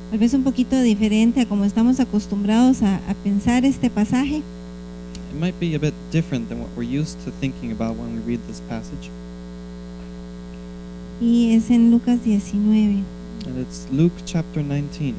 tal vez un poquito diferente a como estamos acostumbrados a pensar este pasaje. It might be a bit different than what we're used to thinking about when we read this passage. Y es en Lucas 19. And it's Luke chapter 19.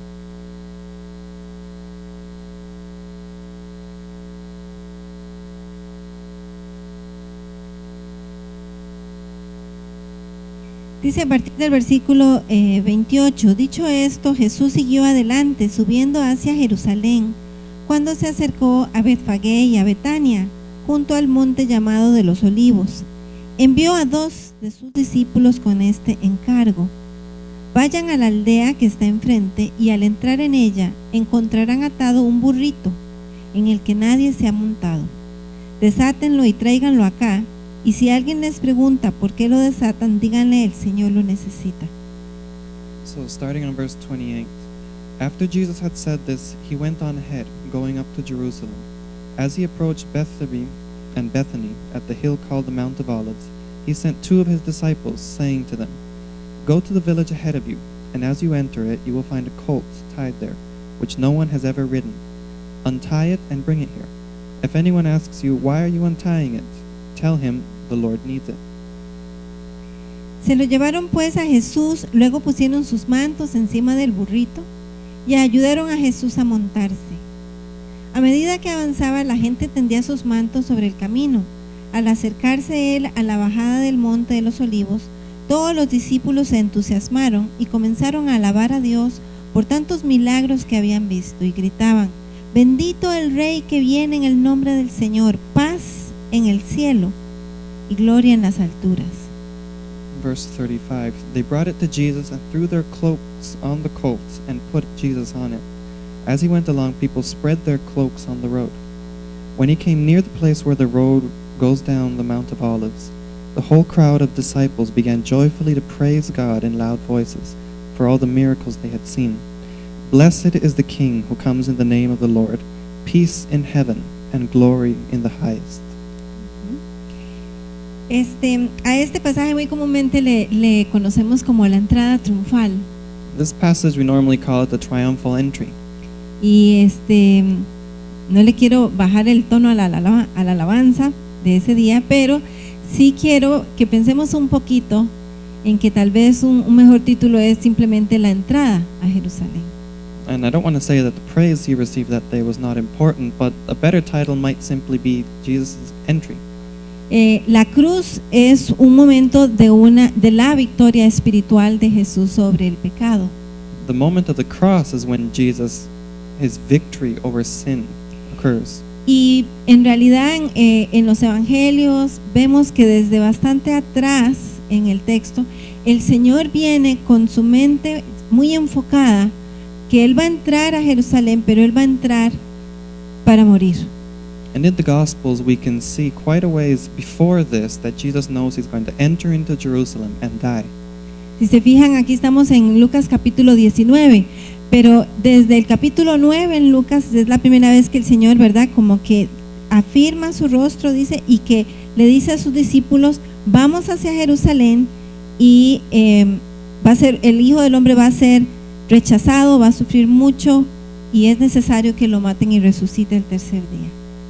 Dice a partir del versículo 28, dicho esto, Jesús siguió adelante, subiendo hacia Jerusalén, cuando se acercó a Betfagé y a Betania, junto al monte llamado de los Olivos. Envió a 2 de sus discípulos con este encargo: vayan a la aldea que está enfrente y al entrar en ella encontrarán atado un burrito en el que nadie se ha montado. Desátenlo y tráiganlo acá. Y si alguien les pregunta por qué lo desatan, díganle: el Señor lo necesita. So starting on verse 28, after Jesus had said this, he went on ahead, going up to Jerusalem. As he approached Bethphage and Bethany at the hill called the Mount of Olives, he sent 2 of his disciples, saying to them, go to the village ahead of you, and as you enter it, you will find a colt tied there, which no one has ever ridden. Untie it and bring it here. If anyone asks you, why are you untying it? Tell him the Lord needs it. Se lo llevaron pues a Jesús, luego pusieron sus mantos encima del burrito y ayudaron a Jesús a montarse. A medida que avanzaba, la gente tendía sus mantos sobre el camino. Al acercarse él a la bajada del monte de los Olivos, todos los discípulos se entusiasmaron y comenzaron a alabar a Dios por tantos milagros que habían visto y gritaban: bendito el Rey que viene en el nombre del Señor, paz en el cielo y gloria en las alturas. Verse 35, they brought it to Jesus and threw their cloaks on the colt and put Jesus on it. As he went along, people spread their cloaks on the road. When he came near the place where the road goes down the Mount of Olives, the whole crowd of disciples began joyfully to praise God in loud voices for all the miracles they had seen. Blessed is the King who comes in the name of the Lord, peace in heaven and glory in the highest. A este pasaje muy comúnmente le conocemos como la entrada triunfal. This passage we normally call it the triumphal entry. Y no le quiero bajar el tono a la alabanza de ese día, pero sí quiero que pensemos un poquito en que tal vez un mejor título es simplemente la entrada a Jerusalén. And I don't want to say that the praise he received that day was not important, but a better title might simply be Jesus' entry. La cruz es un momento de la victoria espiritual de Jesús sobre el pecado. The moment of the cross is when his victory over sin occurs. Y en realidad en los evangelios vemos que desde bastante atrás en el texto, el Señor viene con su mente muy enfocada que Él va a entrar a Jerusalén, pero Él va a entrar para morir. And in the Gospels we can see quite a ways before this that Jesus knows he's going to enter into Jerusalem and die. Si se fijan, aquí estamos en Lucas capítulo 19, pero desde el capítulo 9 en Lucas es la primera vez que el Señor, ¿verdad?, como que afirma su rostro, dice, y que le dice a sus discípulos: vamos hacia Jerusalén y el Hijo del Hombre va a ser rechazado, va a sufrir mucho y es necesario que lo maten y resucite el tercer día.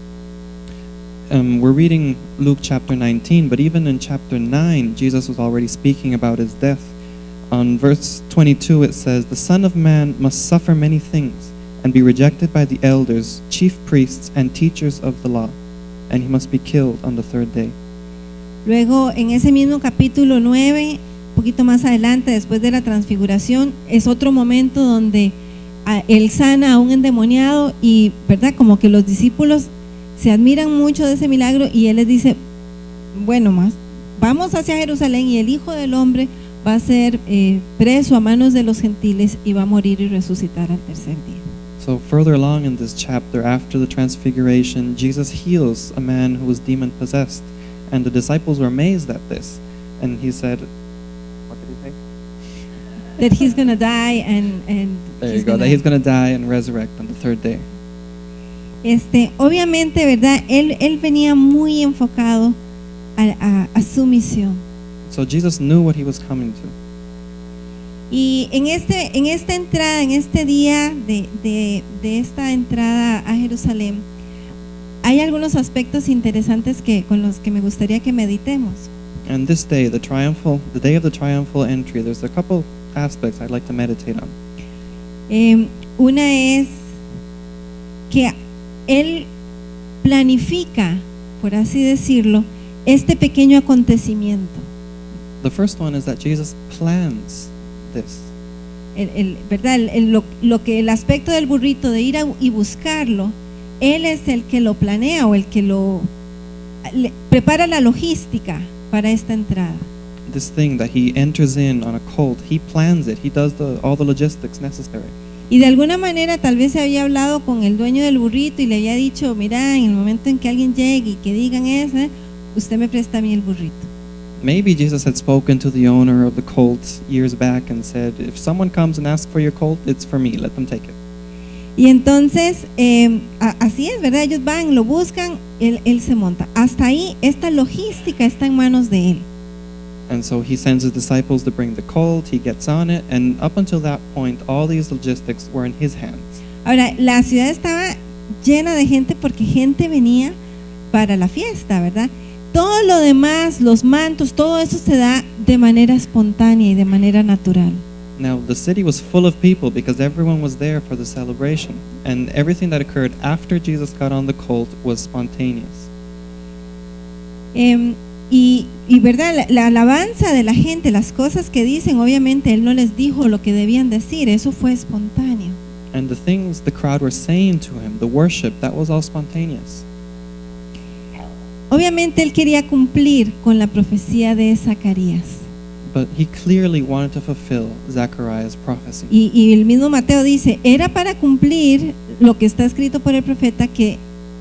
We're reading Luke chapter 19, but even in chapter 9, Jesus was already speaking about his death. On verse 22 it says, the Son of Man must suffer many things and be rejected by the elders, chief priests, and teachers of the law, and he must be killed on the third day. Luego, en ese mismo capítulo 9, un poquito más adelante, después de la transfiguración, es otro momento donde él sana a un endemoniado y, ¿verdad?, como que los discípulos se admiran mucho de ese milagro y él les dice: bueno, más, vamos hacia Jerusalén y el Hijo del Hombre va a ser preso a manos de los gentiles y va a morir y resucitar al tercer día. So further along in this chapter, after the transfiguration, Jesus heals a man who was demon possessed, and the disciples were amazed at this, and he said, what did he say? That he's going to die and There you go, that he's going to die and resurrect on the third day. Obviamente, ¿verdad? Él venía muy enfocado a su misión. So Jesus knew what he was coming to. Y en esta entrada, en este día de esta entrada a Jerusalén, hay algunos aspectos interesantes con los que me gustaría que meditemos. And this day, the day of the triumphal entry, there's a couple aspects I'd like to meditate on. Una es que él planifica, por así decirlo, este pequeño acontecimiento. The first one is that Jesus plans this. ¿Verdad? El aspecto del burrito de ir y buscarlo, él es el que lo planea o el que prepara la logística para esta entrada. This thing that he enters in on a colt, he plans it. He does all the logistics necessary. Y de alguna manera tal vez se había hablado con el dueño del burrito y le había dicho, mira, en el momento en que alguien llegue y que digan eso, usted me presta a mí el burrito. Maybe Jesus had spoken to the owner of the colt years back and said, if someone comes and asks for your colt, it's for me, let them take it. Y entonces, así es, ¿verdad? Ellos van, lo buscan, él se monta. Hasta ahí, esta logística está en manos de él. And so he sends his disciples to bring the colt, he gets on it, and up until that point, all these logistics were in his hands. Ahora, la ciudad estaba llena de gente porque gente venía para la fiesta, ¿verdad? Todo lo demás, los mantos, todo eso se da de manera espontánea y de manera natural. Now, the city was full of people because everyone was there for the celebration, and everything that occurred after Jesus got on the colt was spontaneous. Y verdad, la alabanza de la gente, las cosas que dicen, obviamente él no les dijo lo que debían decir, eso fue espontáneo. And the things the crowd were saying to him, the worship, that was all spontaneous. Obviamente él quería cumplir con la profecía de Zacarías. But he clearly wanted to fulfill Zechariah's prophecy. Y el mismo Mateo dice, era para cumplir lo que está escrito por el profeta que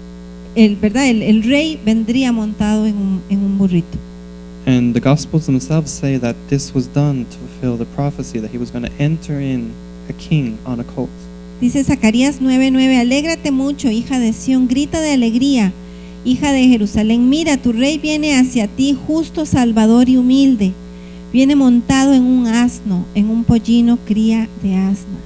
el rey vendría montado en un burrito. And the Gospels themselves say that this was done to fulfill the prophecy that he was going to enter in a king on a colt. Dice Zacarías 9:9, alégrate mucho, hija de Sión, grita de alegría, hija de Jerusalén, mira, tu rey viene hacia ti, justo, salvador y humilde, viene montado en un asno, en un pollino cría de asna.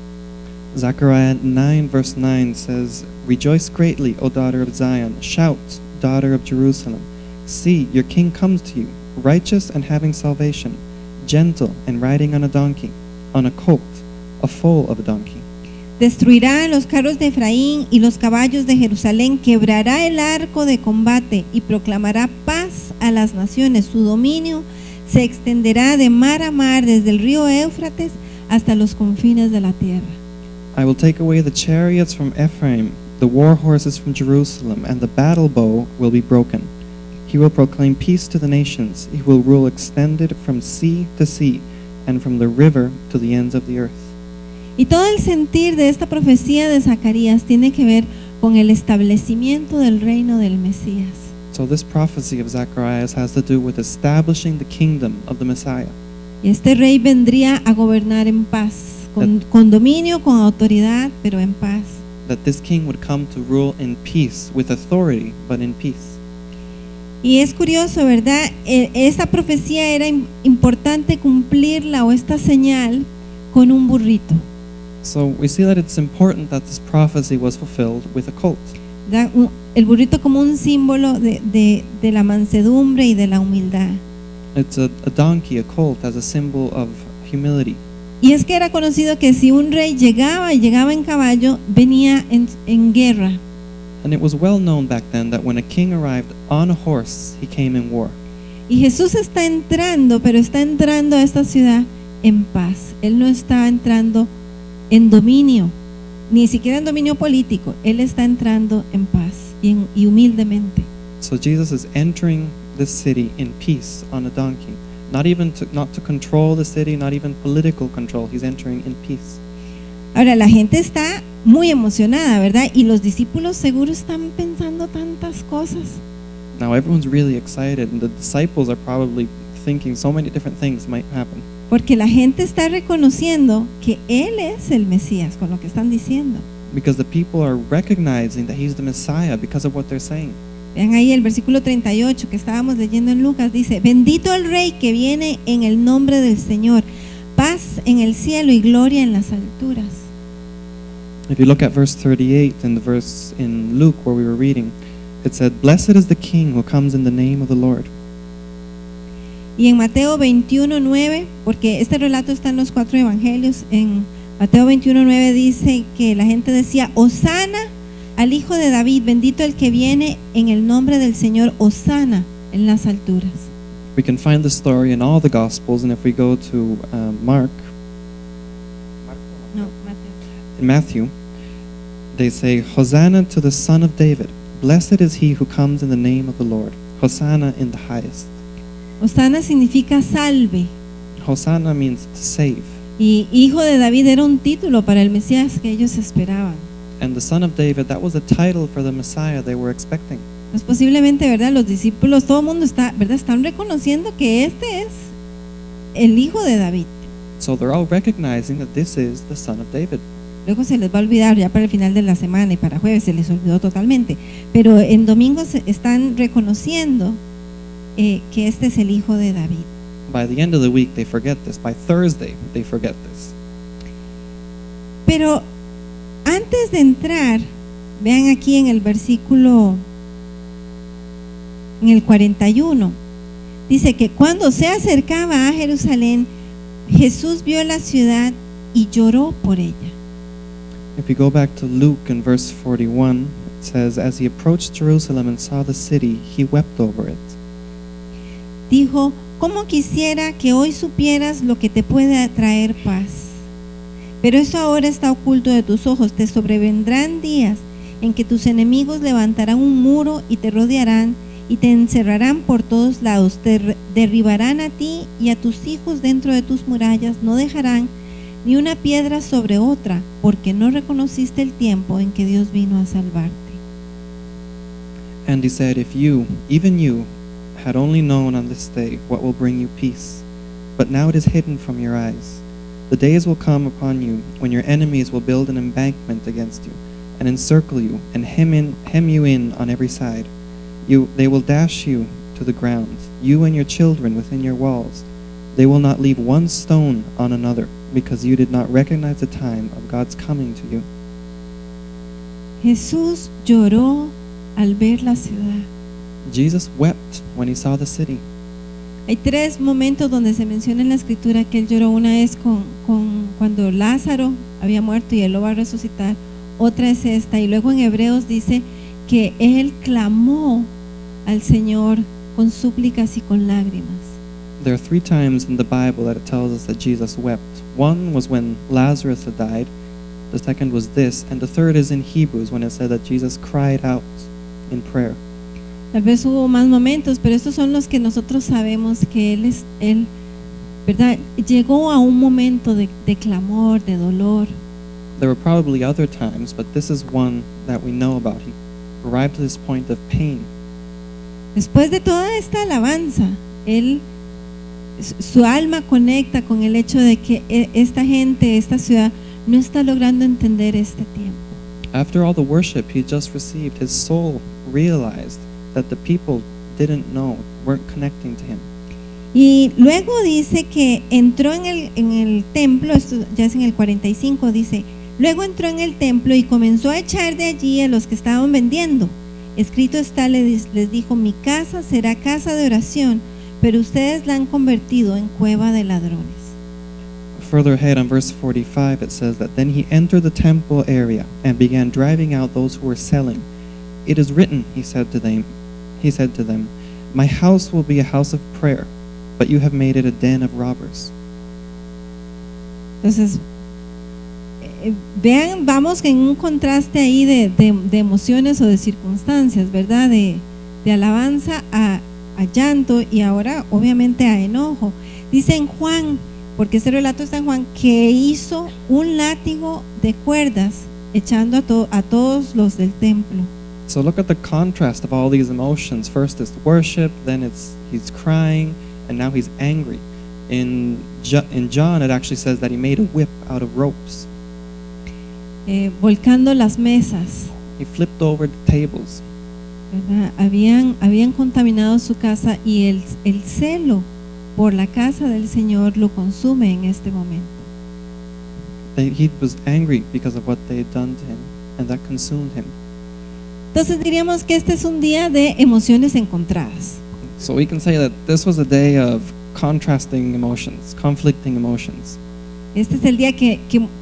Zechariah 9 verse 9 says, rejoice greatly, O daughter of Zion, shout, daughter of Jerusalem. See, your king comes to you, righteous and having salvation, gentle and riding on a donkey, on a colt, a foal of a donkey. Destruirá los carros de Efraín y los caballos de Jerusalén, quebrará el arco de combate y proclamará paz a las naciones. Su dominio se extenderá de mar a mar, desde el río Éufrates hasta los confines de la tierra. I will take away the chariots from Ephraim, the war horses from Jerusalem, and the battle bow will be broken. He will proclaim peace to the nations. He will rule extended from sea to sea and from the river to the ends of the earth. Y todo el sentir de esta profecía de Zacarías tiene que ver con el establecimiento del reino del Mesías. So this prophecy of Zacharias has to do with establishing the kingdom of the Messiah. Y este rey vendría a gobernar en paz, con dominio, con autoridad, pero en paz. That this king would come to rule in peace, with authority, but in peace. Y es curioso, ¿verdad? Esta profecía era importante cumplirla, o esta señal, con un burrito. So we see that it's important that this prophecy was fulfilled with a colt. El burrito como un símbolo de la mansedumbre y de la humildad. It's a donkey, a colt, as a symbol of humility. Y es que era conocido que si un rey llegaba en caballo, venía en guerra. And it was well known back then that when a king arrived on a horse, he came in war. Y Jesús está entrando, pero está entrando a esta ciudad en paz. Él no está entrando en dominio, ni siquiera en dominio político. Él está entrando en paz y humildemente. So Jesus is entering this city in peace on a donkey. Not to control the city, not even political control. He's entering in peace. Ahora la gente está muy emocionada, ¿verdad? Y los discípulos seguro están pensando tantas cosas. Now everyone's really excited, and the disciples are probably thinking so many different things might happen. Porque la gente está reconociendo que Él es el Mesías, con lo que están diciendo. Because the people are recognizing that he's the Messiah because of what they're saying. Vean ahí el versículo 38 que estábamos leyendo en Lucas, dice, bendito el Rey que viene en el nombre del Señor, paz en el cielo y gloria en las alturas. If you look at verse 38 in the verse in Luke where we were reading, it said, "Blessed is the King who comes in the name of the Lord." Y en Mateo 21:9, porque este relato está en los 4 evangelios, en Mateo 21:9 dice que la gente decía, Hosana al Hijo de David, bendito el que viene en el nombre del Señor, Hosana en las alturas. We can find the story in all the Gospels, and if we go to Mark, No, Mateo. in Matthew, they say, "Hosanna to the Son of David. Blessed is he who comes in the name of the Lord. Hosanna in the highest." Hosana significa salve. Hosanna means to save. Y Hijo de David era un título para el Mesías que ellos esperaban. And the Son of David, that was a title for the Messiah they were expecting. Pues posiblemente, ¿verdad? Los discípulos, todo el mundo está, ¿verdad? Están reconociendo que este es el Hijo de David. So they're all recognizing that this is the Son of David. Luego se les va a olvidar ya para el final de la semana y para jueves se les olvidó totalmente. Pero en domingo están reconociendo que este es el Hijo de David. By the end of the week, they forget this. By Thursday, they forget this. Pero antes de entrar, vean aquí en el versículo, en el 41, dice que cuando se acercaba a Jerusalén, Jesús vio la ciudad y lloró por ella. If you go back to Luke in verse 41, it says, "As he approached Jerusalem and saw the city, he wept over it." Dijo, ¿cómo quisiera que hoy supieras lo que te puede traer paz? Pero eso ahora está oculto de tus ojos. Te sobrevendrán días en que tus enemigos levantarán un muro y te rodearán y te encerrarán por todos lados. Te derribarán a ti y a tus hijos dentro de tus murallas. No dejarán ni una piedra sobre otra, porque no reconociste el tiempo en que Dios vino a salvarte. And he said, "If you, even you, had only known on this day what will bring you peace, but now it is hidden from your eyes. The days will come upon you when your enemies will build an embankment against you and encircle you and hem you in on every side. They will dash you to the ground, you and your children within your walls. They will not leave one stone on another, because you did not recognize the time of God's coming to you." Jesús lloró al ver la ciudad. Jesus wept when he saw the city. Hay 3 momentos donde se menciona en la escritura que él lloró. Una es cuando Lázaro había muerto y él lo va a resucitar. Otra es esta. Y luego en Hebreos dice que él clamó al Señor con súplicas y con lágrimas. There are 3 times in the Bible that it tells us that Jesus wept. One was when Lazarus had died. The second was this. And the third is in Hebrews when it said that Jesus cried out in prayer. Tal vez hubo más momentos, pero estos son los que nosotros sabemos que él, ¿verdad? Llegó a un momento de clamor, de dolor. There were probably other times, but this is one that we know about. He arrived to this point of pain. Después de toda esta alabanza, su alma conecta con el hecho de que esta gente, esta ciudad, no está logrando entender este tiempo. After all the worship he just received, his soul realized that the people didn't know, weren't connecting to him. Y luego dice que entró en el templo, esto ya es en el 45, dice, luego entró en el templo y comenzó a echar de allí a los que estaban vendiendo. Escrito está, les dijo, mi casa será casa de oración, pero ustedes la han convertido en cueva de ladrones. Further ahead on verse 45 it says that then he entered the temple area and began driving out those who were selling. It is written, he said to them, my house will be a house of prayer, but you have made it a den of robbers. Entonces, vean, vamos en un contraste ahí de emociones o de circunstancias, ¿verdad? De alabanza a llanto y ahora obviamente a enojo. Dice en Juan, porque este relato está en Juan, que hizo un látigo de cuerdas echando a todos los del templo. So look at the contrast of all these emotions. First it's worship, then he's crying, and now he's angry. In John it actually says that he made a whip out of ropes. Volcando las mesas, He flipped over the tables. ¿verdad? Habían contaminado su casa y el celo por la casa del Señor lo consume en este momento. He was angry because of what they had done to him, and that consumed him. Entonces diríamos que este es un día de emociones encontradas. So we can say that this was a day of contrasting emotions, conflicting emotions. Este es el día que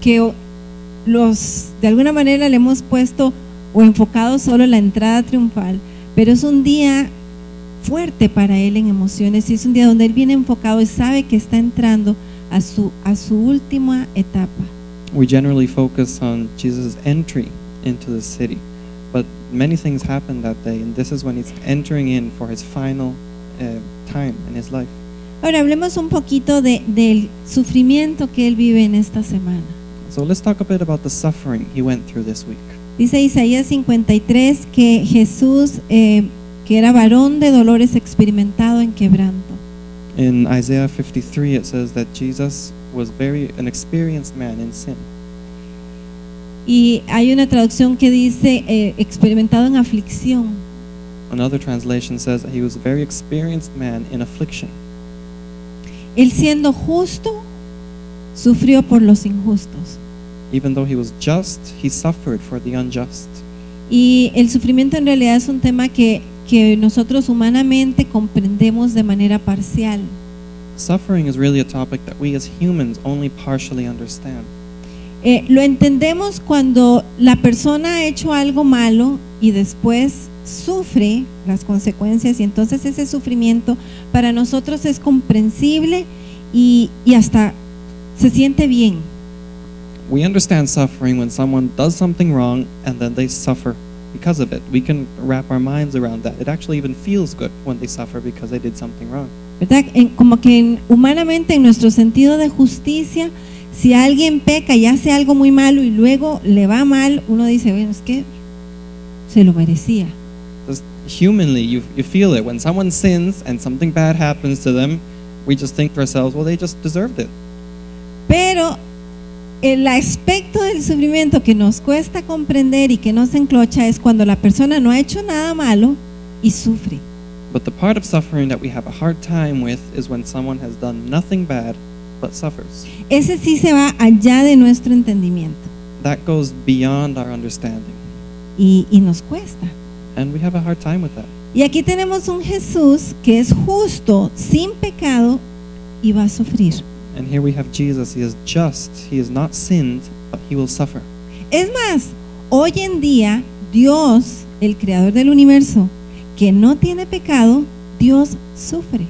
los de alguna manera le hemos puesto o enfocado solo en la entrada triunfal, pero es un día fuerte para él en emociones, y es un día donde él viene enfocado y sabe que está entrando a su última etapa. We generally focus on Jesus' entry into the city, but many things happened that day, and this is when he's entering in for his final time in his life. Ahora hablemos un poquito del sufrimiento que él vive en esta semana. So let's talk a bit about the suffering he went through this week. Dice Isaías 53 que Jesús, que era varón de dolores, experimentado en quebranto. In Isaiah 53 it says that Jesus was an experienced man in sin. Y hay una traducción que dice experimentado en aflicción. Another translation says that he was a very experienced man in affliction. Él siendo justo, sufrió por los injustos. Even though he was just, he suffered for the unjust. Y el sufrimiento en realidad es un tema que nosotros humanamente comprendemos de manera parcial. Suffering is really a topic that we as humans only partially understand. Lo entendemos cuando la persona ha hecho algo malo y después sufre las consecuencias, y entonces ese sufrimiento para nosotros es comprensible y hasta se siente bien. We understand suffering when someone does something wrong and then they suffer because of it. We can wrap our minds around that. It actually even feels good when they suffer because they did something wrong. ¿Verdad? Como que humanamente, en nuestro sentido de justicia, si alguien peca y hace algo muy malo y luego le va mal, uno dice, bueno, es que se lo merecía. Just humanly, you feel it. When someone sins and something bad happens to them, we just think to ourselves, well, they just deserved it. Pero el aspecto del sufrimiento que nos cuesta comprender y que nos enclocha es cuando la persona no ha hecho nada malo y sufre. But the part of suffering that we have a hard time with is when someone has done nothing bad but suffers. Ese sí se va allá de nuestro entendimiento That goes beyond our understanding, y nos cuesta. and we have a hard time with that. Y aquí tenemos un Jesús que es justo, sin pecado, y va a sufrir. And here we have Jesus. He is just. He has not sinned, but he will suffer. Es más, hoy en día Dios, el creador del universo, que no tiene pecado, Dios sufre.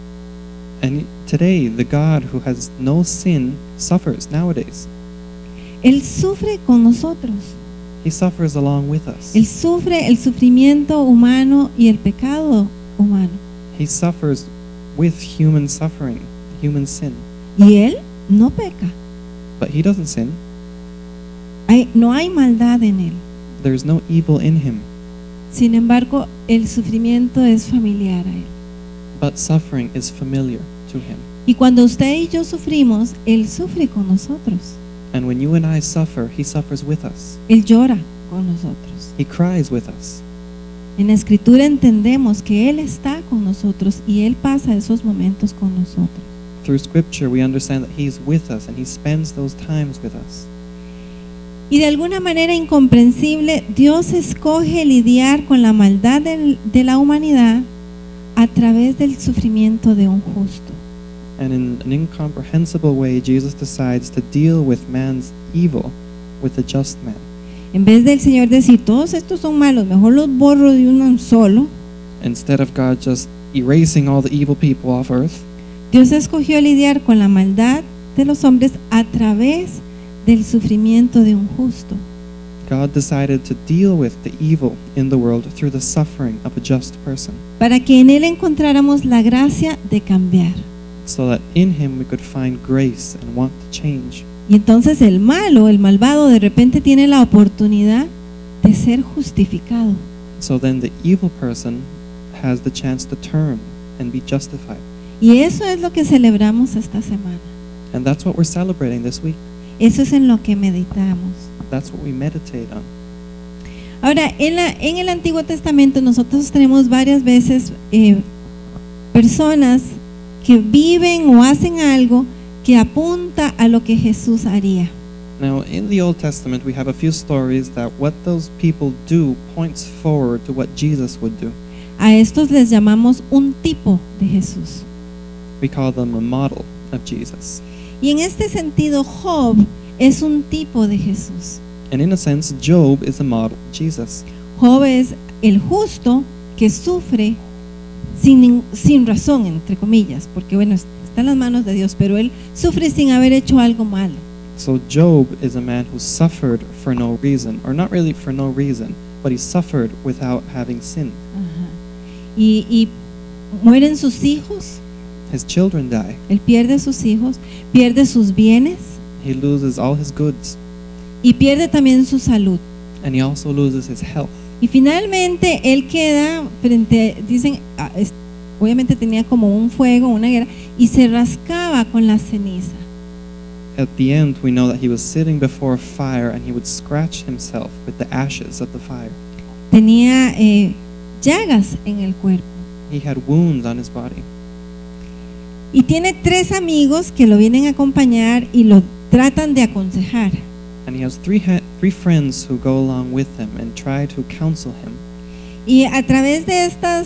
And today, the God who has no sin suffers nowadays. Él sufre con nosotros. He suffers along with us. Él sufre el sufrimiento humano y el pecado humano. He suffers with human suffering, human sin. Y Él no peca. But he doesn't sin. No hay maldad en Él. There's no evil in him. Sin embargo, el sufrimiento es familiar a Él. But suffering is familiar to him. Y cuando usted y yo sufrimos, Él sufre con nosotros. And when you and I suffer, he suffers with us. Él llora con nosotros. He cries with us. En la Escritura entendemos que Él está con nosotros y Él pasa esos momentos con nosotros. Through scripture, we understand that he's with us and he spends those times with us. Y de alguna manera incomprensible, Dios escoge lidiar con la maldad de la humanidad a través del sufrimiento de un justo. And in an incomprehensible way, Jesus decides to deal with man's evil with a just man. En vez del Señor decir, todos estos son malos, mejor los borro de uno solo, Instead of God just erasing all the evil people off earth, Dios escogió lidiar con la maldad de los hombres a través del sufrimiento de un justo. God decided to deal with the evil in the world through the suffering of a just person, Para que en Él encontráramos la gracia de cambiar. so that in him we could find grace and want to change. Y entonces el malo, el malvado, de repente tiene la oportunidad de ser justificado. So then the evil person has the chance to turn and be justified. Y eso es lo que celebramos esta semana. And that's what we're celebrating this week. Eso es en lo que meditamos. That's what we meditate on. Ahora, en el Antiguo Testamento nosotros tenemos varias veces personas que viven o hacen algo que apunta a lo que Jesús haría. Now, in the Old Testament, we have a few stories that what those people do points forward to what Jesus would do. A estos les llamamos un tipo de Jesús. We call them a model of Jesus. Y en este sentido, Job es un tipo de Jesús. And in a sense, Job is a model of Jesus. Job es el justo que sufre sin razón, entre comillas, porque bueno, está en las manos de Dios, pero él sufre sin haber hecho algo malo. So Job is a man who suffered for no reason, or not really for no reason, but he suffered without having sinned. Ajá. Y mueren sus hijos, His children die. él pierde sus hijos, pierde sus bienes He loses all his goods, y pierde también su salud. and he also loses his health. Y finalmente él queda frente, dicen, obviamente tenía como un fuego, una guerra, y se rascaba con la ceniza. At the end, we know that he was sitting before a fire and he would scratch himself with the ashes of the fire. Tenía llagas en el cuerpo. He had wounds on his body. Y tiene 3 amigos que lo vienen a acompañar y lo tratan de aconsejar. And he has three friends who go along with him and try to counsel him. Y a través de estas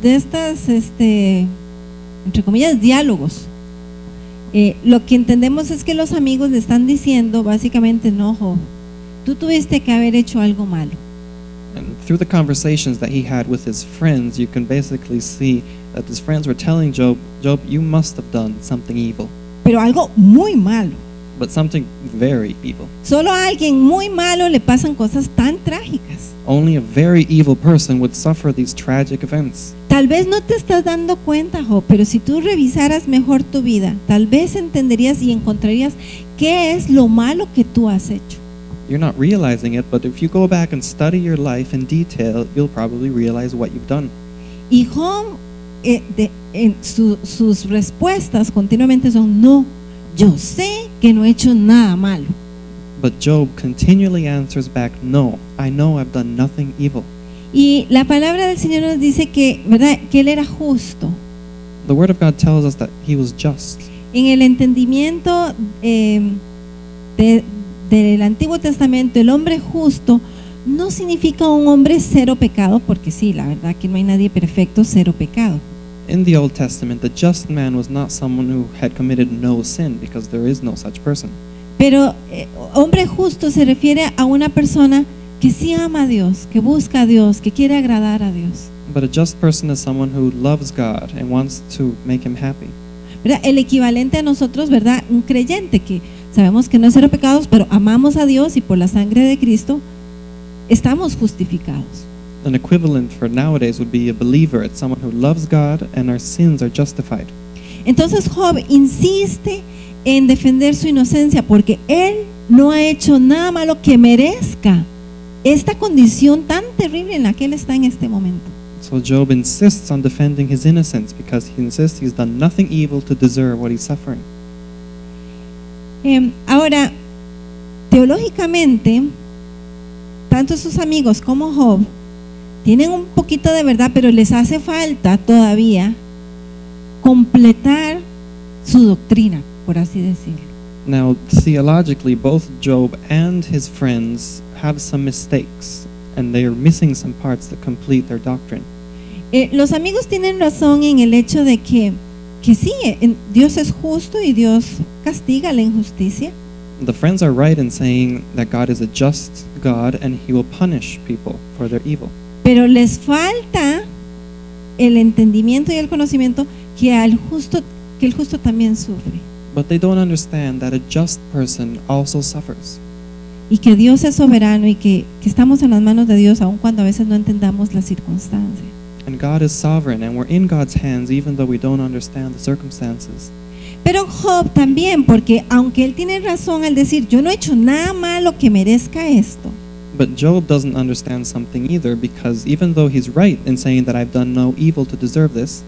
entre comillas, diálogos, lo que entendemos es que los amigos le están diciendo básicamente, no, Job, tú tuviste que haber hecho algo malo. And through the conversations that he had with his friends, you can basically see that his friends were telling Job, you must have done something evil, Pero algo muy malo. but something very evil. Solo a alguien muy malo le pasan cosas tan trágicas. Only a very evil person would suffer these tragic events. Tal vez no te estás dando cuenta, Job, pero si tú revisaras mejor tu vida, tal vez entenderías y encontrarías qué es lo malo que tú has hecho. You're not realizing it, but if you go back and study your life in detail, you'll probably realize what you've done. Y Job, sus respuestas continuamente son, no, yo sé que no he hecho nada malo. But Job continually answers back, no, I know I've done nothing evil. Y la palabra del Señor nos dice que, ¿verdad?, que él era justo. The Word of God tells us that he was just. En el entendimiento del Antiguo Testamento, el hombre justo no significa un hombre cero pecado, porque sí, la verdad que no hay nadie perfecto, cero pecado. In the Old Testament, the just man was not someone who had committed no sin, because there is no such person. Pero hombre justo se refiere a una persona que sí ama a Dios, que busca a Dios, que quiere agradar a Dios. But a just person is someone who loves God and wants to make him happy. ¿Verdad? El equivalente a nosotros, ¿verdad? Un creyente que sabemos que no es cero pecados, pero amamos a Dios y por la sangre de Cristo estamos justificados. An equivalent for nowadays would be a believer. It's someone who loves God and our sins are justified. Entonces Job insiste en defender su inocencia porque él no ha hecho nada malo que merezca esta condición tan terrible en la que él está en este momento. So Job insists on defending his innocence because he insists he's done nothing evil to deserve what he's suffering. Ahora, teológicamente, tanto sus amigos como Job tienen un poquito de verdad, pero les hace falta todavía completar su doctrina, por así decirlo. Now, theologically, both Job and his friends have some mistakes, and they are missing some parts that complete their doctrine. Los amigos tienen razón en el hecho de que sí, Dios es justo y Dios castiga la injusticia. The friends are right in saying that God is a just God and he will punish people for their evil. Pero les falta el entendimiento y el conocimiento que el justo también sufre. But they don't understand that a just person also suffers. Y que Dios es soberano y que estamos en las manos de Dios aun cuando a veces no entendamos la circunstancia. And God is sovereign and we're in God's hands even though we don't understand the circumstances. Pero Job también, porque aunque él tiene razón al decir, yo no he hecho nada malo que merezca esto. But Job doesn't understand something either, because even though he's right in saying that I've done no evil to deserve this,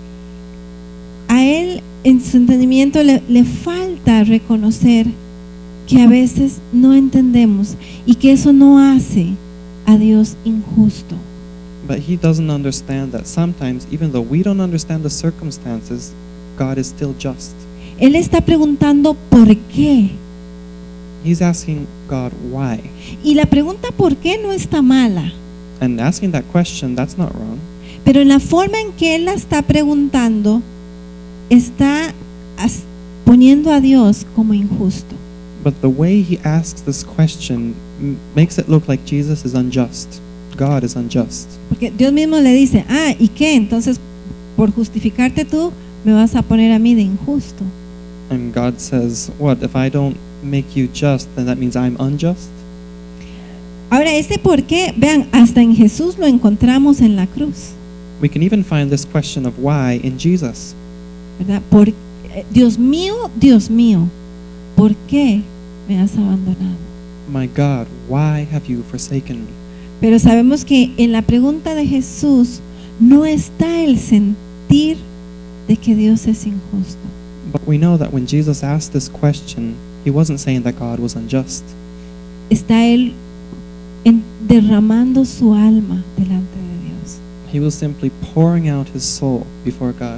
a él en su entendimiento le falta reconocer que a veces no entendemos y que eso no hace a Dios injusto. but he doesn't understand that sometimes, even though we don't understand the circumstances, God is still just. Él está preguntando por qué. He's asking God why. Y la pregunta por qué no está mala, And asking that question, that's not wrong. pero en la forma en que él la está preguntando, está poniendo a Dios como injusto. But the way he asks this question makes it look like Jesus is unjust. God is unjust. Porque Dios mismo le dice, ¿y qué? Entonces, por justificarte tú, me vas a poner a mí de injusto. And God says, what, if I don't make you just, then that means I'm unjust? Ahora, ese por qué, vean, hasta en Jesús lo encontramos en la cruz, We can even find this question of why in Jesus. ¿verdad? Dios mío, ¿por qué me has abandonado? My God, why have you forsaken me? Pero sabemos que en la pregunta de Jesús no está el sentir de que Dios es injusto. But we know that when Jesus asked this question, he wasn't saying that God was unjust. Está él derramando su alma delante de Dios. He was simply pouring out his soul before God.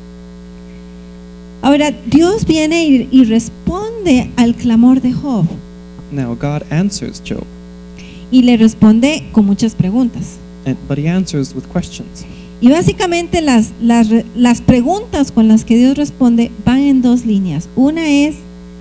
Ahora, Dios viene y responde al clamor de Job, Now, God answers Job, y le responde con muchas preguntas. but he answers with questions. Y básicamente las preguntas con las que Dios responde van en dos líneas. Una es,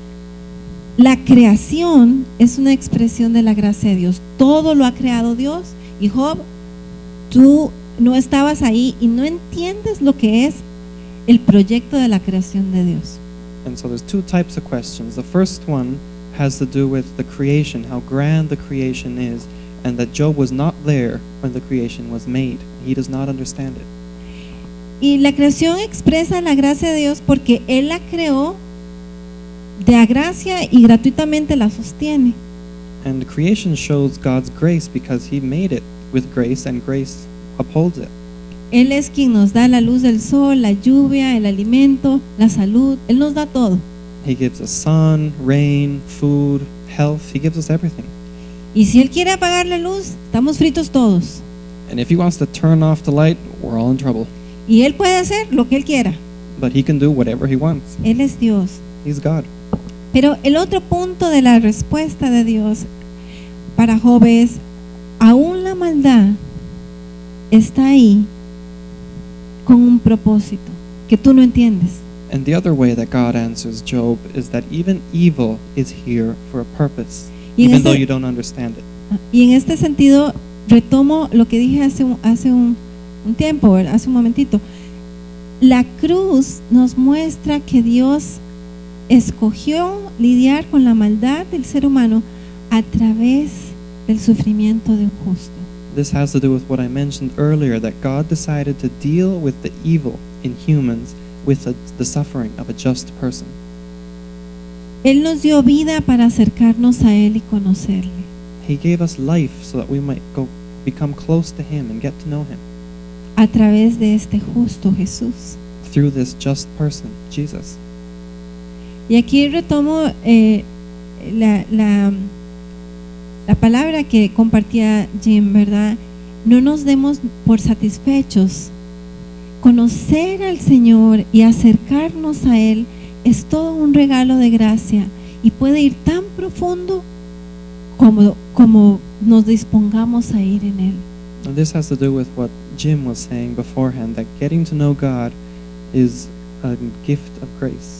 la creación es una expresión de la gracia de Dios. Todo lo ha creado Dios. Y Job, tú no estabas ahí y no entiendes lo que es el proyecto de la creación de Dios. And so there's two types of questions. The first one has to do with the creation, how grand the creation is, and that Job was not there when the creation was made. He does not understand it. Y la creación expresa la gracia de Dios porque Él la creó de a gracia y gratuitamente la sostiene. And the creation shows God's grace because he made it with grace and grace upholds it. Él es quien nos da la luz del sol, la lluvia, el alimento, la salud. Él nos da todo. He gives us sun, rain, food, health. He gives us everything. Y si Él quiere apagar la luz, estamos fritos todos. And if he wants to turn off the light, we're all in trouble. Y Él puede hacer lo que Él quiera. But he can do whatever he wants. Él es Dios. He's God. Pero el otro punto de la respuesta de Dios para Job es, aún la maldad está ahí con un propósito que tú no entiendes. And the other way that God answers Job is that even evil is here for a purpose, Y en even though este- you don't understand it. Y en este sentido retomo lo que dije hace un tiempo, ¿verdad? Hace un momentito. La cruz nos muestra que Dios escogió lidiar con la maldad del ser humano a través del sufrimiento de un justo. This has to do with what I mentioned earlier, that God decided to deal with the evil in humans with the suffering of a just person. Él nos dio vida para acercarnos a Él y conocerle. He gave us life so that we might become close to him and get to know him A través de este justo Jesús. through this just person, Jesus. Y aquí retomo la palabra que compartía Jim, ¿verdad? No nos demos por satisfechos. Conocer al Señor y acercarnos a Él es todo un regalo de gracia y puede ir tan profundo como nos dispongamos a ir en Él. And this has to do with what Jim was saying beforehand, that getting to know God is a gift of grace.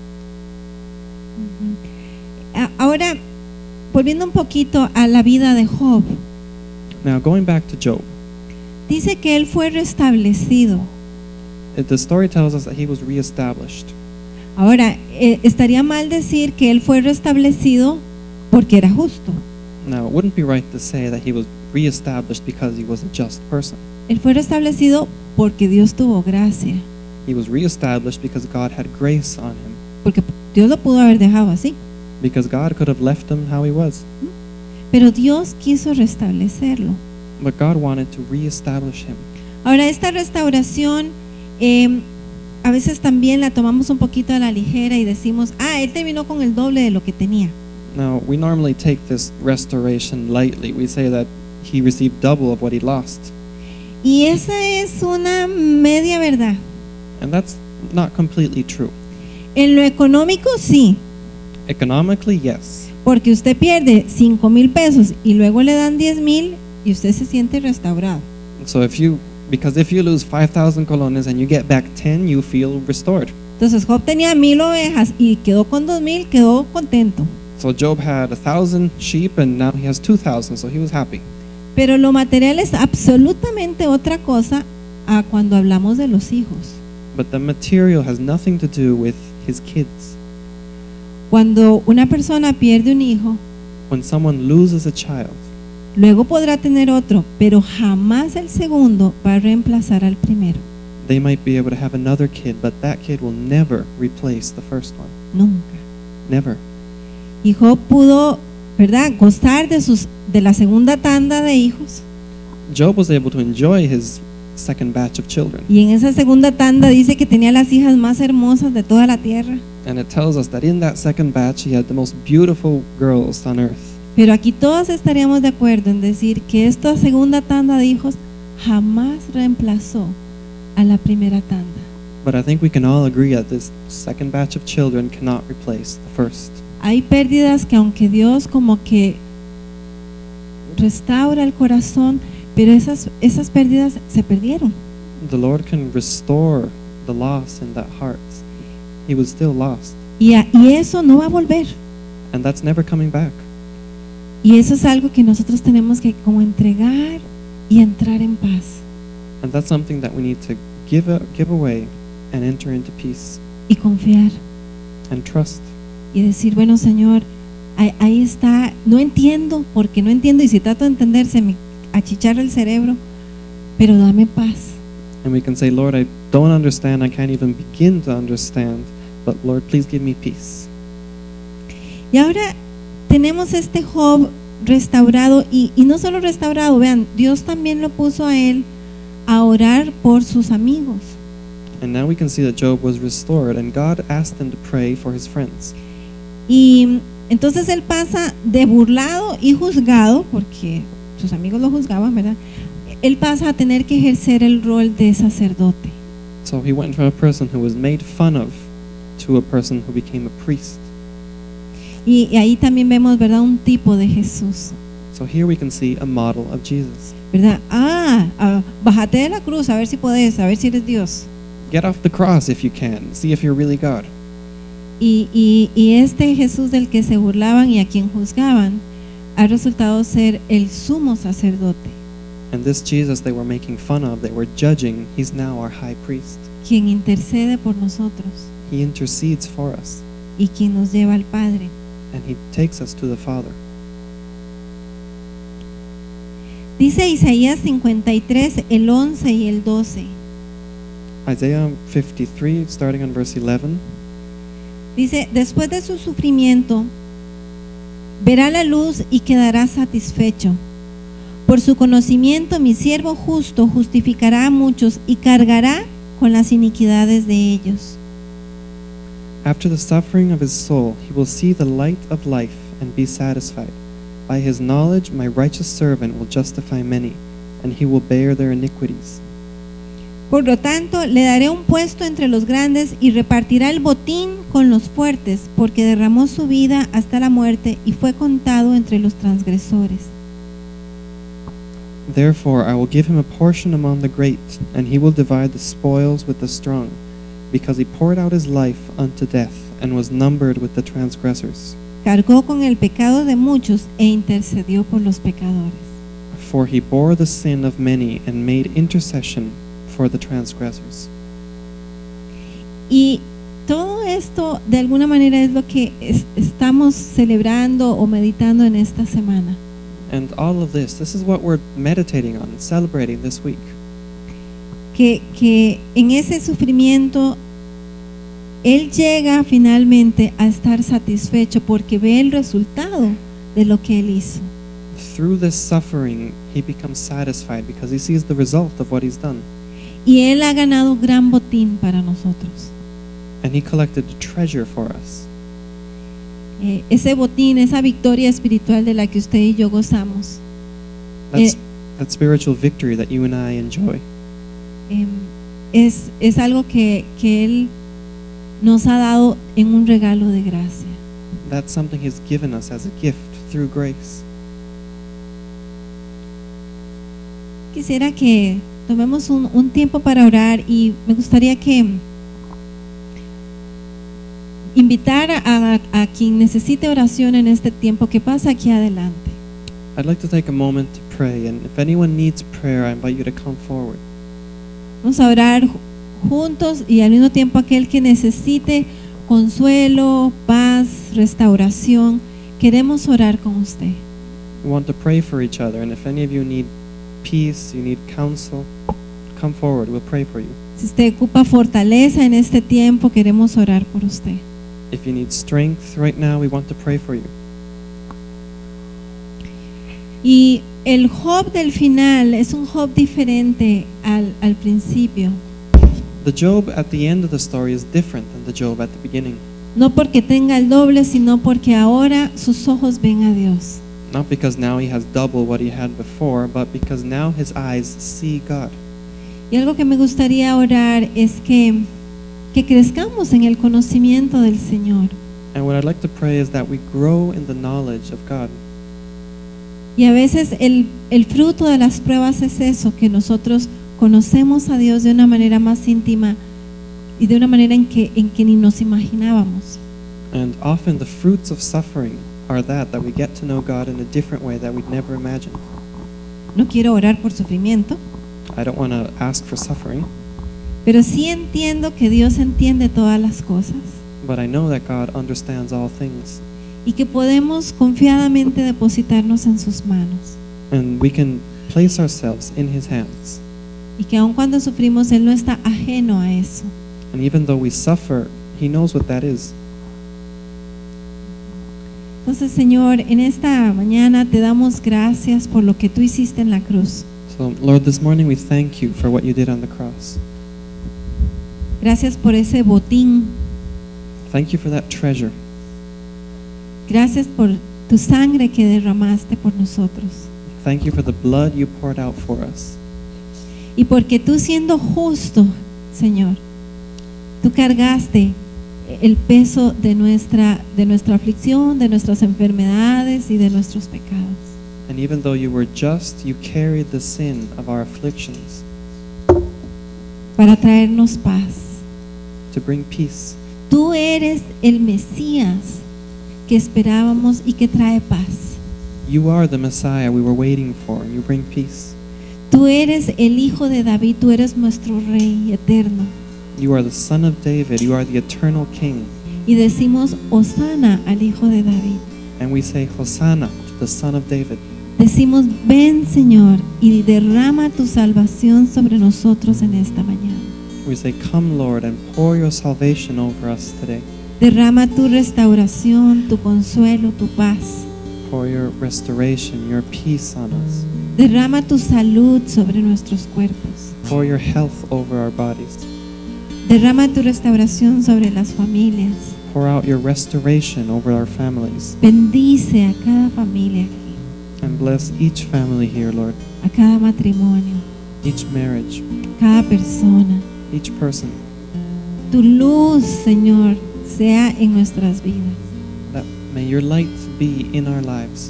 Ahora, volviendo un poquito a la vida de Job, Now, going back to Job, dice que él fue restablecido. the story tells us that he was reestablished. Ahora, estaría mal decir que él fue restablecido porque era justo. Now, it wouldn't be right to say that he was reestablished because he was a just person. Él fue restablecido porque Dios tuvo gracia, He was reestablished because God had grace on him, porque Dios lo pudo haber dejado así, because God could have left him how he was. pero Dios quiso restablecerlo. But God wanted to reestablish him. Ahora, esta restauración a veces también la tomamos un poquito a la ligera y decimos, él terminó con el doble de lo que tenía. Now, we normally take this restoration lightly. We say that he received double of what he lost. Y esa es una media verdad. And that's Not completely true. En lo económico sí, Economically, yes. porque usted pierde 5,000 pesos y luego le dan 10,000 y usted se siente restaurado. So because if you lose 5,000 colones and you get back 10, you feel restored. Entonces Job tenía 1,000 ovejas y quedó con 2,000, quedó contento. So Job had 1,000 sheep and now he has 2,000, so he was happy. Pero lo material es absolutamente otra cosa a cuando hablamos de los hijos. But the material has nothing to do with his kids. Cuando una persona pierde un hijo, When someone loses a child, luego podrá tener otro, pero jamás el segundo va a reemplazar al primero. they might be able to have another kid, but that kid will never replace the first one. Nunca. Never. Y Job pudo, ¿verdad?, gozar de la segunda tanda de hijos. Job was able to enjoy his second batch of children. Y en esa segunda tanda dice que tenía las hijas más hermosas de toda la tierra. And it tells us that in that second batch, he had the most beautiful girls on earth. Pero aquí todos estaríamos de acuerdo en decir que esta segunda tanda de hijos jamás reemplazó a la primera tanda. But I think we can all agree that this second batch of children cannot replace the first. Hay pérdidas que aunque Dios como que restaura el corazón, pero esas pérdidas se perdieron. The Lord can restore the loss in that heart. He was still lost, Y eso no va a volver. and that's never coming back. Y eso es algo que nosotros tenemos que como entregar y entrar en paz. And that's something that we need to give away and enter into peace Y confiar. and trust. Y decir, bueno, Señor, ahí está. No entiendo, porque no entiendo. Y si trato de entender, se me achicharra el cerebro. Pero dame paz. And we can say, Lord, I don't understand. I can't even begin to understand. But Lord, please give me peace. Y ahora tenemos este Job restaurado. Y no solo restaurado, vean, Dios también lo puso a él a orar por sus amigos. And now we can see that Job was restored, and God asked him to pray for his friends. Y entonces él pasa de burlado y juzgado, porque sus amigos lo juzgaban, ¿verdad? Él pasa a tener que ejercer el rol de sacerdote. So he went from a person who was made fun of to a person who became a priest. Y ahí también vemos, ¿verdad?, un tipo de Jesús, So here we can see a model of Jesus. ¿verdad? Bájate de la cruz, a ver si puedes, a ver si eres Dios. Get off the cross if you can. See if you're really God. Y este Jesús del que se burlaban y a quien juzgaban ha resultado ser el sumo sacerdote, And this Jesus they were making fun of, they were judging, he's now our high priest. quien intercede por nosotros He intercedes for us, y quien nos lleva al Padre. and he takes us to the Father. Dice Isaías 53, el 11 y el 12. Isaiah 53, starting on verse 11. Dice, después de su sufrimiento, verá la luz y quedará satisfecho. Por su conocimiento, mi siervo justo justificará a muchos y cargará con las iniquidades de ellos. After the suffering of his soul, he will see the light of life and be satisfied. By his knowledge, my righteous servant will justify many, and he will bear their iniquities. Por lo tanto, le daré un puesto entre los grandes y repartirá el botín con los fuertes, porque derramó su vida hasta la muerte y fue contado entre los transgresores. Therefore I will give him a portion among the great, and he will divide the spoils with the strong, because he poured out his life unto death, and was numbered with the transgressors. Cargó con el pecado de muchos e intercedió por los pecadores. For he bore the sin of many, and made intercession for the transgressors. Y todo esto de alguna manera es lo que estamos celebrando o meditando en esta semana. And all of this is what we're meditating on and celebrating this week. Que en ese sufrimiento él llega finalmente a estar satisfecho porque ve el resultado de lo que él hizo. Through this suffering, he becomes satisfied because he sees the result of what he's done. Y él ha ganado gran botín para nosotros. And he collected a treasure for us. Ese botín, esa victoria espiritual de la que usted y yo gozamos, That spiritual victory that you and I enjoy. es algo que Él nos ha dado en un regalo de gracia. That's something He's given us as a gift through grace. Quisiera que tomemos un tiempo para orar y me gustaría que invitar a quien necesite oración en este tiempo que pasa aquí adelante. I'd like to take a moment to pray, and if anyone needs prayer, I invite you to come forward. Vamos a orar juntos y al mismo tiempo aquel que necesite consuelo, paz, restauración, queremos orar con usted. We want to pray for each other, and if any of you need peace, you need counsel, come forward, we'll pray for you. Si usted ocupa fortaleza en este tiempo, queremos orar por usted. If you need strength right now, we want to pray for you. Y el Job del final es un Job diferente al principio. The Job at the end of the story is different than the Job at the beginning. No porque tenga el doble, sino porque ahora sus ojos ven a Dios. Not because now he has double what he had before, but because now his eyes see God. Y algo que me gustaría orar es que crezcamos en el conocimiento del Señor. And what I'd like to pray is that we grow in the knowledge of God. Y a veces el fruto de las pruebas es eso, que nosotros conocemos a Dios de una manera más íntima y de una manera en que ni nos imaginábamos. And often the fruits of suffering are that we get to know God in a different way that we'd never imagined. No quiero orar por sufrimiento, I don't want to ask for suffering, pero sí entiendo que Dios entiende todas las cosas but I know that God understands all things, y que podemos confiadamente depositarnos en sus manos. and we can place ourselves in His hands. Y que aun cuando sufrimos, Él no está ajeno a eso. And even though we suffer, He knows what that is. Entonces, Señor, en esta mañana te damos gracias por lo que tú hiciste en la cruz. So, Lord, this morning we thank you for what you did on the cross. Gracias por ese botín. Thank you for that treasure. Gracias por tu sangre que derramaste por nosotros. Thank you for the blood you poured out for us. Y porque tú siendo justo, Señor, tú cargaste el peso de nuestra aflicción, de nuestras enfermedades y de nuestros pecados. And even though you were just, you carried the sin of our afflictions Para traernos paz. to bring peace. Tú eres el Mesías que esperábamos y que trae paz. You are the Messiah we were waiting for, and you bring peace. Tú eres el Hijo de David, tú eres nuestro Rey eterno. You are the Son of David, you are the eternal King. Y decimos, Hosana al Hijo de David. And we say, Hosanna to the Son of David. Decimos, ven Señor y derrama tu salvación sobre nosotros en esta mañana. We say, come Lord, and pour your salvation over us today. Derrama tu restauración, tu consuelo, tu paz. Pour your restoration, your peace on us. Derrama tu salud sobre nuestros cuerpos. Pour your health over our bodies. Derrama tu restauración sobre las familias. Pour out your restoration over our families. Bendice a cada familia aquí, And bless each family here, Lord. a cada matrimonio, Each marriage, cada persona. each person. Tu luz, Señor, sea en nuestras vidas. That may your light be in our lives.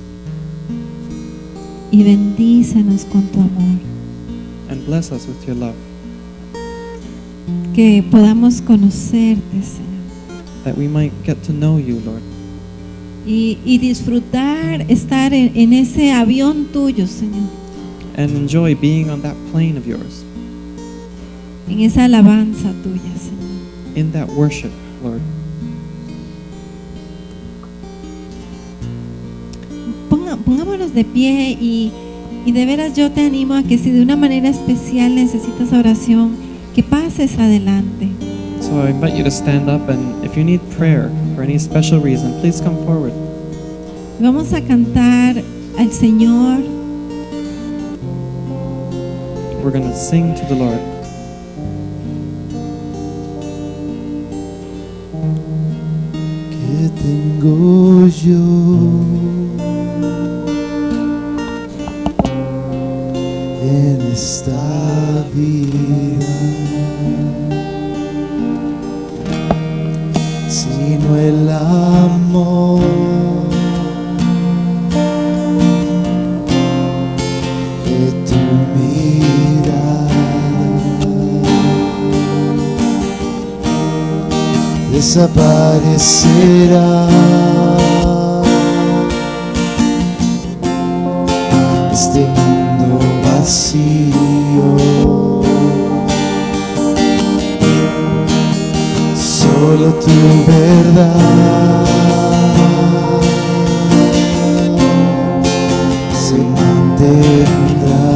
Y bendícenos con tu amor. And bless us with your love. Que podamos conocerte, Señor. That we might get to know you, Lord. Y disfrutar estar en ese avión tuyo, Señor. And enjoy being on that plane of yours. En esa alabanza tuya, Señor. In that worship, Lord. Pongámonos de pie y de veras yo te animo a que si de una manera especial necesitas oración, que pases adelante. So I invite you to stand up, and if you need prayer for any special reason, please come forward. Vamos a cantar al Señor. We're going to sing to the Lord. ¿Qué tengo yo en esta vida? desaparecerá. Este mundo vacío, solo tu verdad se mantendrá.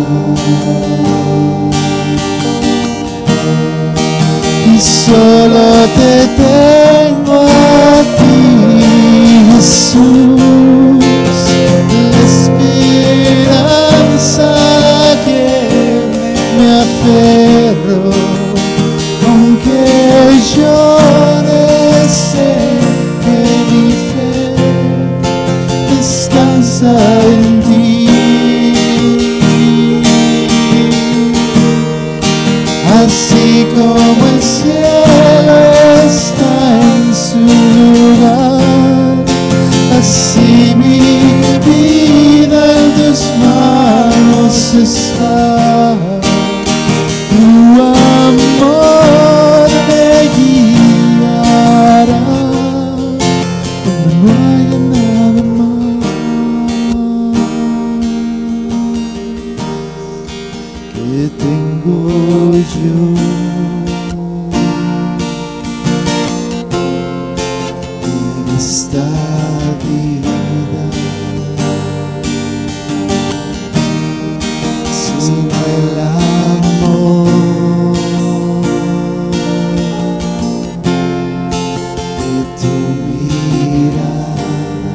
Y solo te tengo a ti, Jesús, la esperanza a la que me aferro. Aunque llore, sé que mi fe descansa en ti. Así como el cielo está en su lugar, así mi vida en tus manos está. Tu amor me guiará cuando no haya nada más que tengo yo. En esta vida, sin el amor de tu mirada,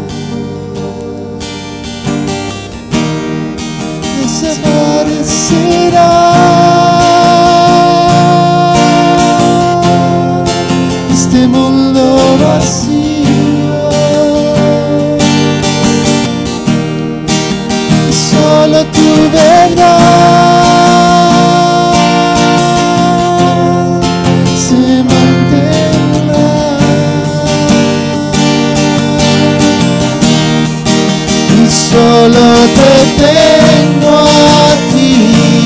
desaparecerá. Este mundo vacío, solo tu verdad se mantendrá. Y solo te tengo a ti,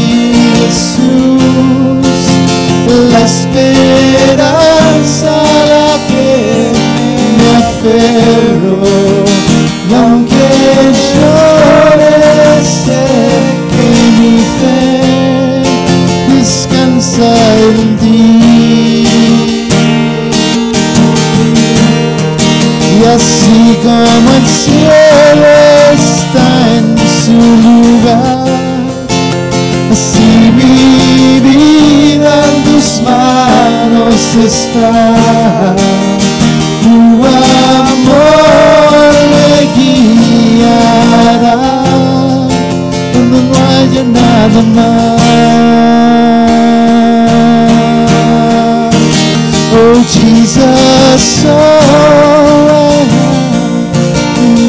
Jesús, la esperanza a la que me aferro. Y aunque llore, sé que mi fe descansa en ti. Y así como el cielo está en su lugar, así mi vida en tus manos está. Tu amor me guiará cuando no haya nada más. Oh Jesus, all I have in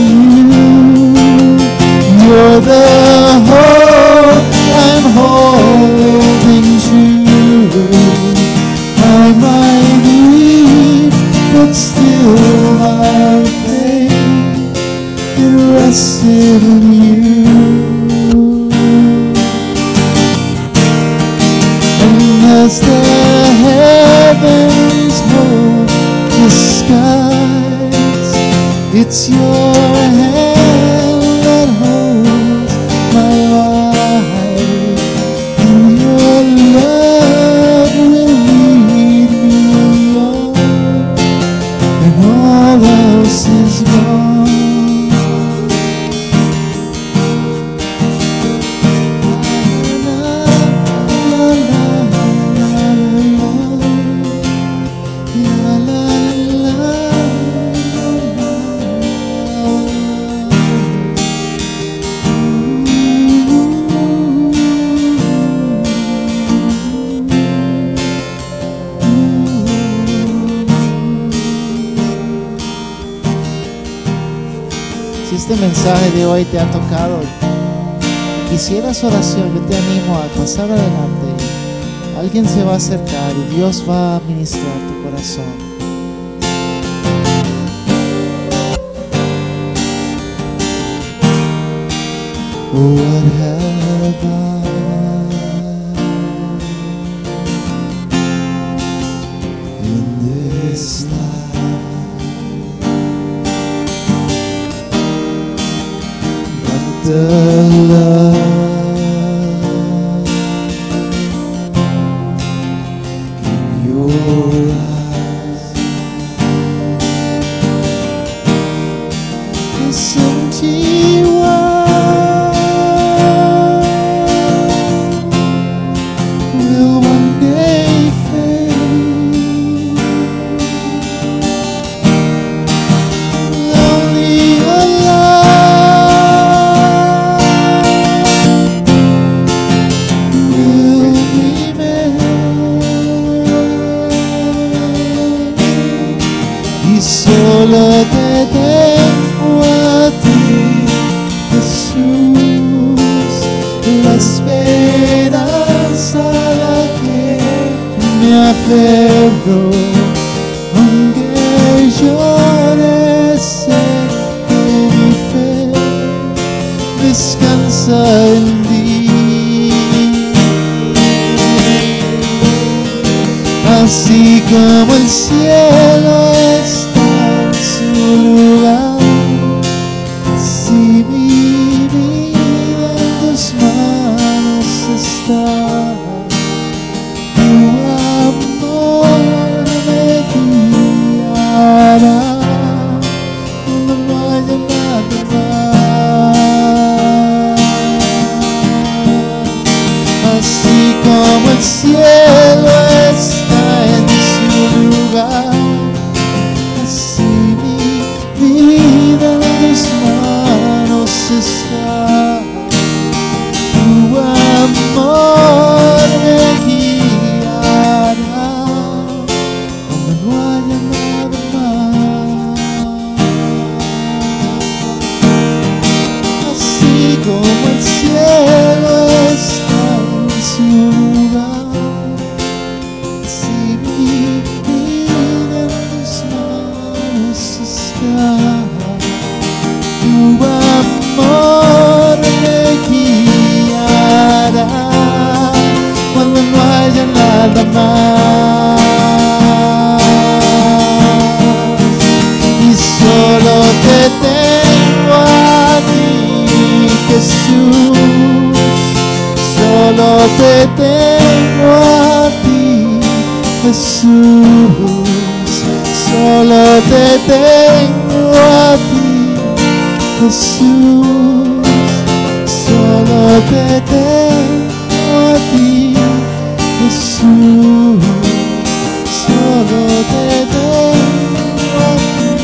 you, you're the hope I'm holding true. I might weep, but still my faith it rested in you. And as the heavens hold the skies, it's your hand that holds my life, and your love will lead me on when all else is gone. Si este mensaje de hoy te ha tocado, quisieras oración, yo te animo a pasar adelante. Alguien se va a acercar y Dios va a ministrar tu corazón. What have I in this life? the love in your eyes. This empty world will one day fade. Lonely alone will remain. Y solo te tengo a ti, Jesús, la esperanza a la que me aferro. Aunque llore, sé que mi fe descansa en ti. Así como el cielo está en su lugar, si mi vida en tus manos está, tu amor me guiará cuando no haya nada más. Así como el cielo está en su lugar, así mi vida en tus manos está. Tu amor me guiará cuando no haya nada más. Así como el cielo está en su lugar, así mi vida en tus manos está. Tu amor me guiará cuando no haya nada más. Y solo te tengo a ti, Jesús. Solo te tengo a ti, Jesús. Solo te tengo a ti, Jesús. Solo te tengo a ti, Jesús. Solo te tengo a ti,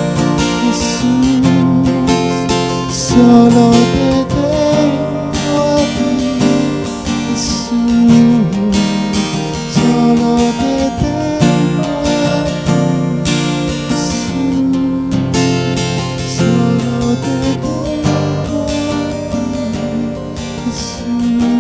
Jesús. Solo te tengo a ti, Jesús. Solo te tengo a ti, Jesús. Solo te tengo a ti, Jesús.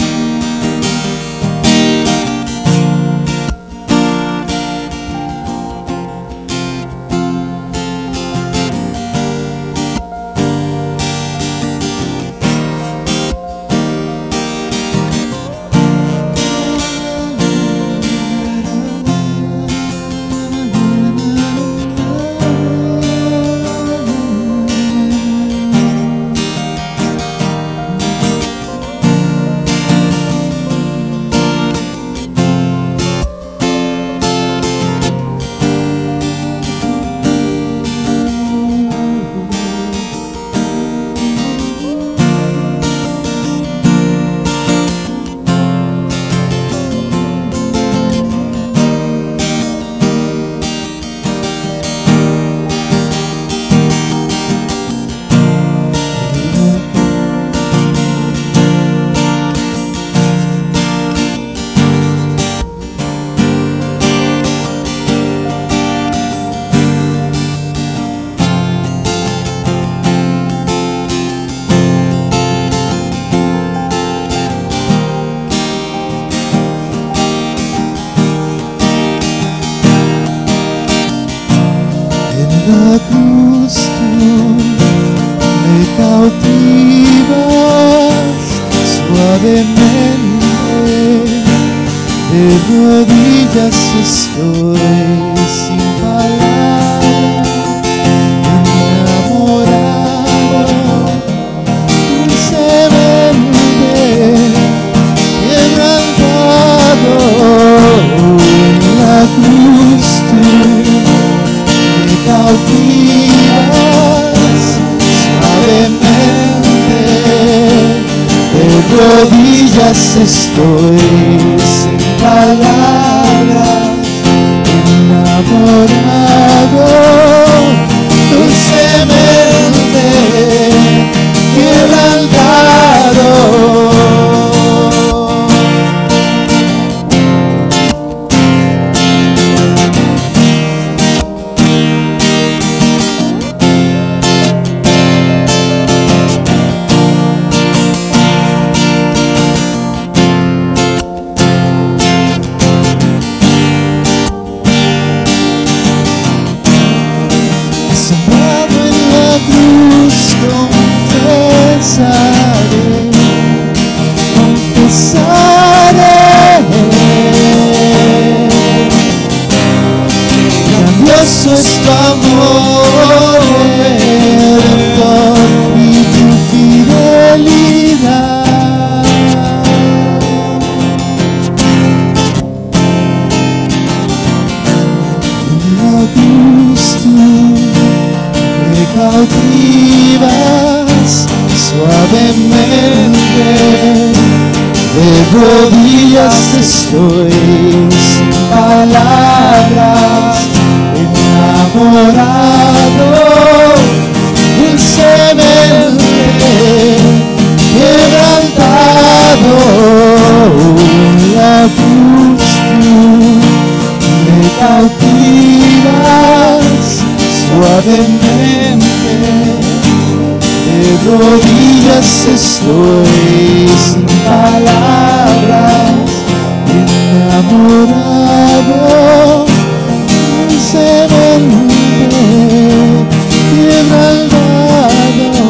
la cruz tú me cautivas suavemente, de rodillas estoy sin palabras, enamorado rodillas estoy sin palabras, enamorado, dulcemente quebrantado. Asombrado en la cruz confesaré, grandioso es tu amor redentor y tu fidelidad. En la cruz tú me cautivas suavemente, de rodillas estoy sin palabras, enamorado, dulcemente quebrantado. En la cruz tú me cautivas suavemente, de rodillas estoy sin palabras, enamorado, dulcemente quebrantado,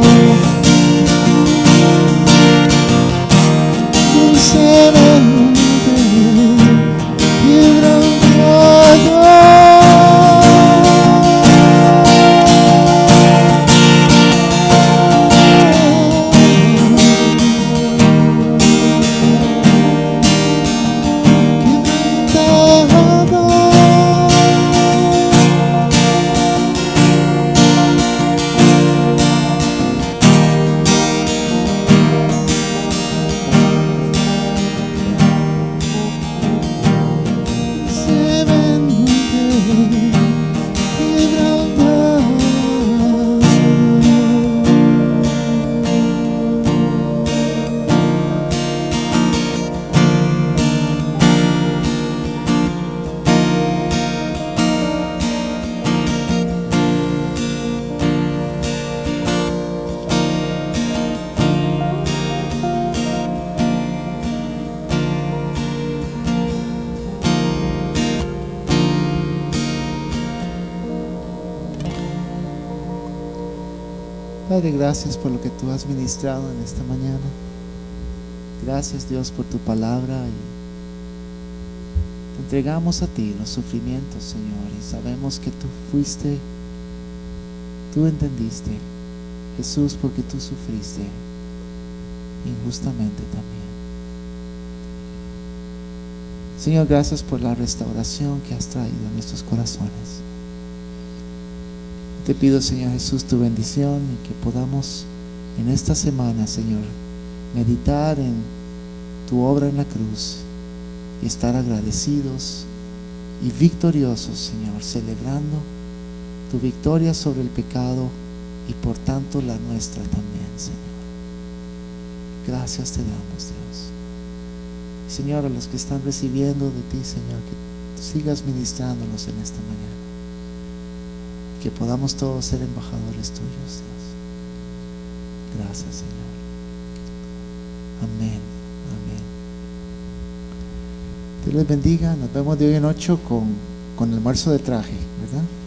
dulcemente quebrantado. Padre, gracias por lo que tú has ministrado en esta mañana. Gracias, Dios, por tu palabra, y te entregamos a ti los sufrimientos, Señor, y sabemos que tú fuiste, tú entendiste, Jesús, porque tú sufriste injustamente también. Señor, gracias por la restauración que has traído a nuestros corazones. Te pido, Señor Jesús, tu bendición, y que podamos en esta semana, Señor, meditar en tu obra en la cruz y estar agradecidos y victoriosos, Señor, celebrando tu victoria sobre el pecado y por tanto la nuestra también, Señor. Gracias te damos, Dios. Señor, a los que están recibiendo de ti, Señor, que tú sigas ministrándolos en esta mañana. Que podamos todos ser embajadores tuyos, Dios. Gracias, Señor. Amén, amén. Dios les bendiga. Nos vemos de hoy en 8 con el almuerzo de traje, ¿verdad?